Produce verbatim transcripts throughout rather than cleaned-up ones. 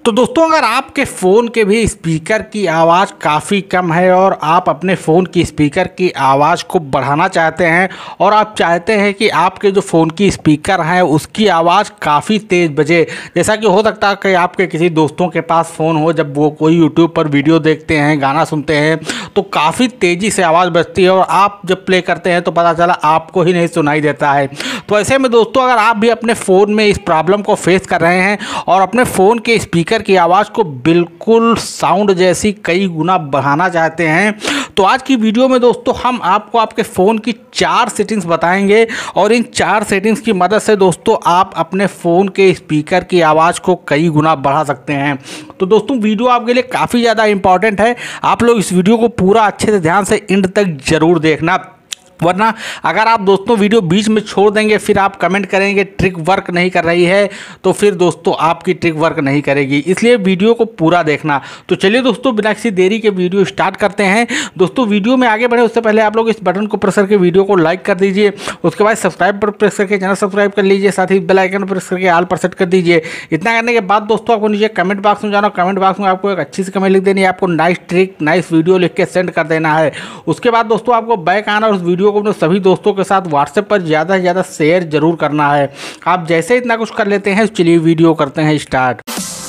तो दोस्तों अगर आपके फ़ोन के भी स्पीकर की आवाज़ काफ़ी कम है और आप अपने फ़ोन की स्पीकर की आवाज़ को बढ़ाना चाहते हैं और आप चाहते हैं कि आपके जो फ़ोन की स्पीकर हैं उसकी आवाज़ काफ़ी तेज़ बजे, जैसा कि हो सकता है कि आपके किसी दोस्तों के पास फ़ोन हो, जब वो कोई यूट्यूब पर वीडियो देखते हैं, गाना सुनते हैं तो काफ़ी तेज़ी से आवाज़ बजती है और आप जब प्ले करते हैं तो पता चला आपको ही नहीं सुनाई देता है। तो ऐसे में दोस्तों अगर आप भी अपने फ़ोन में इस प्रॉब्लम को फेस कर रहे हैं और अपने फ़ोन के स्पीकर की आवाज़ को बिल्कुल साउंड जैसी कई गुना बढ़ाना चाहते हैं, तो आज की वीडियो में दोस्तों हम आपको आपके फ़ोन की चार सेटिंग्स बताएंगे और इन चार सेटिंग्स की मदद से दोस्तों आप अपने फ़ोन के स्पीकर की आवाज़ को कई गुना बढ़ा सकते हैं। तो दोस्तों वीडियो आपके लिए काफ़ी ज़्यादा इंपॉर्टेंट है, आप लोग इस वीडियो को पूरा अच्छे से ध्यान से एंड तक ज़रूर देखना, वरना अगर आप दोस्तों वीडियो बीच में छोड़ देंगे फिर आप कमेंट करेंगे ट्रिक वर्क नहीं कर रही है, तो फिर दोस्तों आपकी ट्रिक वर्क नहीं करेगी, इसलिए वीडियो को पूरा देखना। तो चलिए दोस्तों बिना किसी देरी के वीडियो स्टार्ट करते हैं। दोस्तों वीडियो में आगे बढ़े उससे पहले आप लोग इस बटन को प्रेस करके वीडियो को लाइक कर दीजिए, उसके बाद सब्सक्राइब पर प्रेस करके चैनल सब्सक्राइब कर लीजिए, साथ ही बेल आइकन प्रेस करके ऑल पर सेट कर दीजिए। इतना करने के बाद दोस्तों आपको नीचे कमेंट बॉक्स में जाना, कमेंट बॉक्स में आपको एक अच्छी सी कमेंट लिख देनी है, आपको नाइस ट्रिक नाइस वीडियो लिख के सेंड कर देना है। उसके बाद दोस्तों आपको बैक आना और उस वीडियो को अपने सभी दोस्तों के साथ व्हाट्सएप पर ज़्यादा से ज़्यादा शेयर जरूर करना है। आप जैसे इतना कुछ कर लेते हैं, चलिए वीडियो करते हैं स्टार्ट।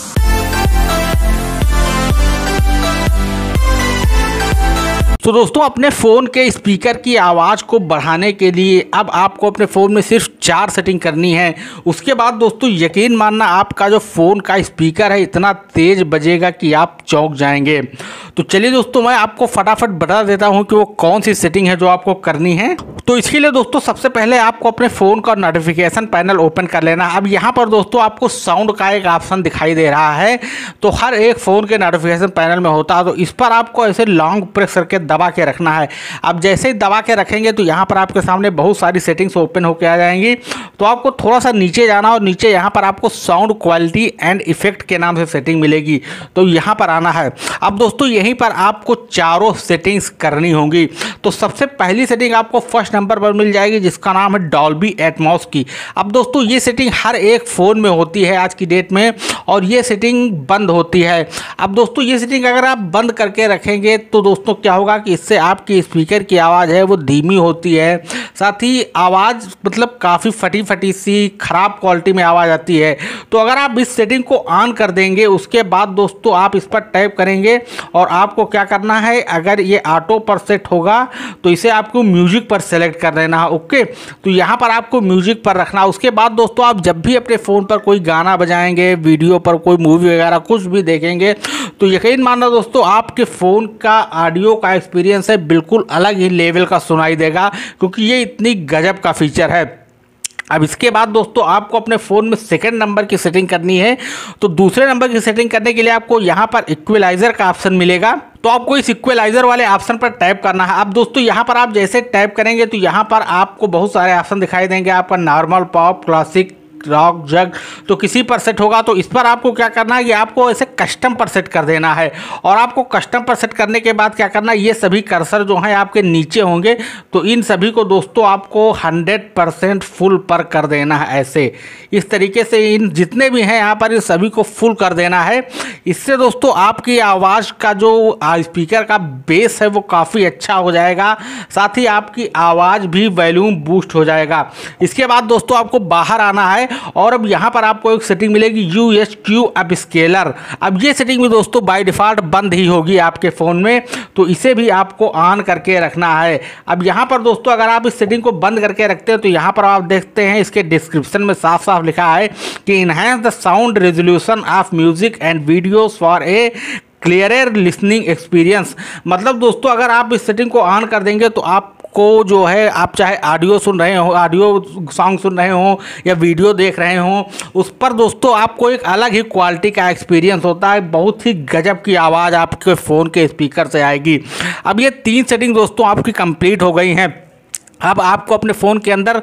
तो दोस्तों अपने फ़ोन के स्पीकर की आवाज़ को बढ़ाने के लिए अब आपको अपने फ़ोन में सिर्फ चार सेटिंग करनी है। उसके बाद दोस्तों यकीन मानना आपका जो फ़ोन का स्पीकर है इतना तेज़ बजेगा कि आप चौंक जाएंगे। तो चलिए दोस्तों मैं आपको फटाफट बता देता हूं कि वो कौन सी सेटिंग है जो आपको करनी है। तो इसके लिए दोस्तों सबसे पहले आपको अपने फ़ोन का नोटिफिकेशन पैनल ओपन कर लेना। अब यहाँ पर दोस्तों आपको साउंड का एक ऑप्शन दिखाई दे रहा है, तो हर एक फ़ोन के नोटिफिकेशन पैनल में होता है, तो इस पर आपको ऐसे लॉन्ग प्रेस करके दबा के रखना है। अब जैसे ही दबा के रखेंगे तो यहाँ पर आपके सामने बहुत सारी सेटिंग्स ओपन होकर आ जाएंगी। तो आपको थोड़ा सा नीचे जाना और नीचे यहाँ पर आपको साउंड क्वालिटी एंड इफेक्ट के नाम से सेटिंग मिलेगी, तो यहाँ पर आना है। अब दोस्तों यहीं पर आपको चारों सेटिंग्स करनी होंगी। तो सबसे पहली सेटिंग आपको फर्स्ट नंबर पर मिल जाएगी जिसका नाम है डॉल्बी एटमॉस की। अब दोस्तों ये सेटिंग हर एक फ़ोन में होती है आज की डेट में और ये सेटिंग बंद होती है। अब दोस्तों ये सेटिंग अगर आप बंद करके रखेंगे तो दोस्तों क्या होगा कि इससे आपकी स्पीकर की आवाज़ है वो धीमी होती है, साथ ही आवाज़ मतलब काफ़ी फटी फटी सी ख़राब क्वालिटी में आवाज़ आती है। तो अगर आप इस सेटिंग को ऑन कर देंगे उसके बाद दोस्तों आप इस पर टैप करेंगे और आपको क्या करना है, अगर ये ऑटो पर सेट होगा तो इसे आपको म्यूजिक पर सेलेक्ट कर लेना है। ओके, तो यहाँ पर आपको म्यूजिक पर रखना। उसके बाद दोस्तों आप जब भी अपने फ़ोन पर कोई गाना बजाएंगे, वीडियो पर कोई मूवी वगैरह कुछ भी देखेंगे, तो यकीन मानना दोस्तों आपके फ़ोन का ऑडियो का एक्सपीरियंस है बिल्कुल अलग ही लेवल का सुनाई देगा, क्योंकि ये इतनी गजब का फीचर है। अब इसके बाद दोस्तों आपको अपने फ़ोन में सेकंड नंबर की सेटिंग करनी है। तो दूसरे नंबर की सेटिंग करने के लिए आपको यहाँ पर इक्वलाइज़र का ऑप्शन मिलेगा, तो आपको इस इक्वलाइज़र वाले ऑप्शन पर टैप करना है। अब दोस्तों यहाँ पर आप जैसे टैप करेंगे तो यहाँ पर आपको बहुत सारे ऑप्शन दिखाई देंगे, आपका normal, pop, classic, rock, jazz, तो किसी पर सेट होगा। तो इस पर आपको क्या करना है कि आपको ऐसे कस्टम पर सेट कर देना है और आपको कस्टम पर सेट करने के बाद क्या करना है, ये सभी कर्सर जो हैं आपके नीचे होंगे, तो इन सभी को दोस्तों आपको हंड्रेड परसेंट फुल पर कर देना है। ऐसे इस तरीके से इन जितने भी हैं यहाँ पर इन सभी को फुल कर देना है। इससे दोस्तों आपकी आवाज़ का जो स्पीकर का बेस है वो काफ़ी अच्छा हो जाएगा, साथ ही आपकी आवाज़ भी वॉल्यूम बूस्ट हो जाएगा। इसके बाद दोस्तों आपको बाहर आना है और अब यहाँ पर आपको एक सेटिंग मिलेगी U H Q upscaler. अब ये सेटिंग भी दोस्तों बाय डिफ़ॉल्ट बंद ही होगी आपके फ़ोन में, तो इसे भी आपको ऑन करके रखना है। अब यहाँ पर दोस्तों अगर आप इस सेटिंग को बंद करके रखते हैं तो यहाँ पर आप देखते हैं इसके डिस्क्रिप्शन में साफ साफ लिखा है कि enhance the sound resolution of music and videos for a clearer listening experience. मतलब दोस्तों अगर आप इस सेटिंग को ऑन कर देंगे तो आप को जो है आप चाहे ऑडियो सुन रहे हो, ऑडियो सॉन्ग सुन रहे हो या वीडियो देख रहे हो, उस पर दोस्तों आपको एक अलग ही क्वालिटी का एक्सपीरियंस होता है, बहुत ही गजब की आवाज़ आपके फ़ोन के स्पीकर से आएगी। अब ये तीन सेटिंग दोस्तों आपकी कंप्लीट हो गई हैं। अब आपको अपने फ़ोन के अंदर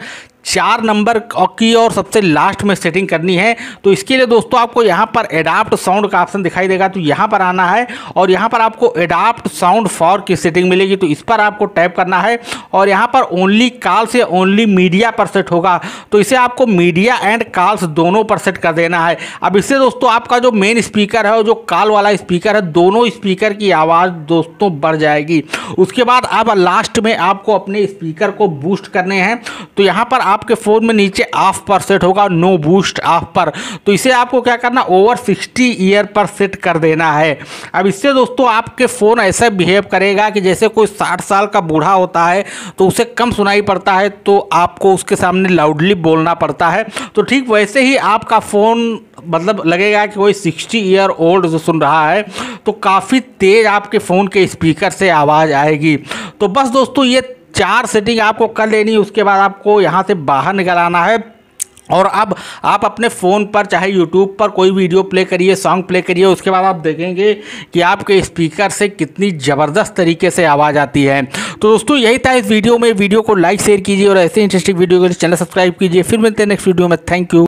चार नंबर की और सबसे लास्ट में सेटिंग करनी है। तो इसके लिए दोस्तों आपको यहाँ पर एडाप्ट साउंड का ऑप्शन दिखाई देगा, तो यहाँ पर आना है और यहाँ पर आपको एडाप्ट साउंड फॉर की सेटिंग मिलेगी, तो इस पर आपको टैप करना है और यहाँ पर ओनली कॉल से ओनली मीडिया पर सेट होगा, तो इसे आपको मीडिया एंड कॉल्स दोनों पर सेट कर देना है। अब इससे दोस्तों आपका जो मेन स्पीकर है और जो कॉल वाला स्पीकर है, दोनों स्पीकर की आवाज़ दोस्तों बढ़ जाएगी। उसके बाद अब लास्ट में आपको अपने स्पीकर को बूस्ट करने हैं, तो यहाँ पर आपके फ़ोन में नीचे ऑफ पर सेट होगा, नो बूस्ट ऑफ पर, तो इसे आपको क्या करना, ओवर सिक्सटी ईयर पर सेट कर देना है। अब इससे दोस्तों आपके फ़ोन ऐसा बिहेव करेगा कि जैसे कोई साठ साल का बूढ़ा होता है तो उसे कम सुनाई पड़ता है, तो आपको उसके सामने लाउडली बोलना पड़ता है, तो ठीक वैसे ही आपका फ़ोन मतलब लगेगा कि कोई सिक्सटी ईयर ओल्ड जो सुन रहा है, तो काफ़ी तेज़ आपके फ़ोन के स्पीकर से आवाज़ आएगी। तो बस दोस्तों ये चार सेटिंग आपको कर लेनी है, उसके बाद आपको यहाँ से बाहर निकल आना है और अब आप अपने फ़ोन पर चाहे यूट्यूब पर कोई वीडियो प्ले करिए, सॉन्ग प्ले करिए, उसके बाद आप देखेंगे कि आपके स्पीकर से कितनी ज़बरदस्त तरीके से आवाज़ आती है। तो दोस्तों यही था इस वीडियो में। वीडियो को लाइक शेयर कीजिए और ऐसे इंटरेस्टिंग वीडियो के लिए चैनल सब्सक्राइब कीजिए। फिर मिलते हैं नेक्स्ट वीडियो में। Thank you.